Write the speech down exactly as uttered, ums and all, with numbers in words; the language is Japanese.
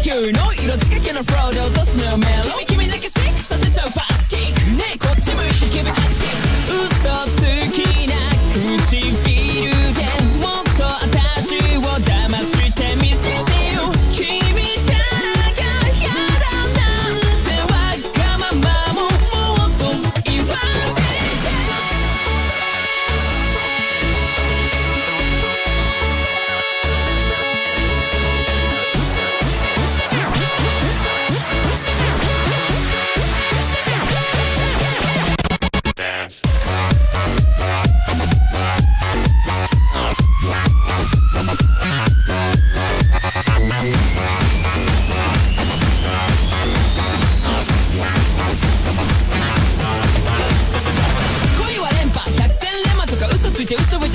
球の色仕掛けのフローで落とすのよメロ君君だけセックスさせちゃうパスキックねえこっち向いて気分熱い嘘つきな唇でもっと私を騙してみせてよ君じゃなきゃ嫌だなんてわがままももっと言わせて恋は連覇百戦錬磨とか嘘ついて嘘ぶ